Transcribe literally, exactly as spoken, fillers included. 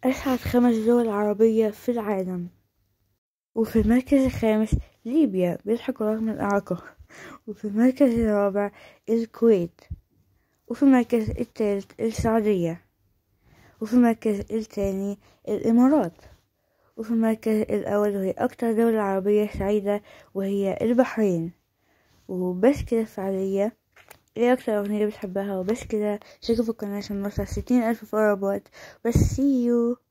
أسعد خمس دول عربية في العالم. وفي المركز الخامس ليبيا بيضحكوا رغم الإعاقة. وفي المركز الرابع الكويت. وفي المركز الثالث السعودية. وفي المركز الثاني الإمارات. وفي المركز الأول وهي أكتر دولة عربية سعيدة وهي البحرين. وبس كده فعليا، ايه أكتر أغنية بتحبها؟ وبس كده شاركوا في القناة عشان نوصل ستين ألف فولور. بس see you.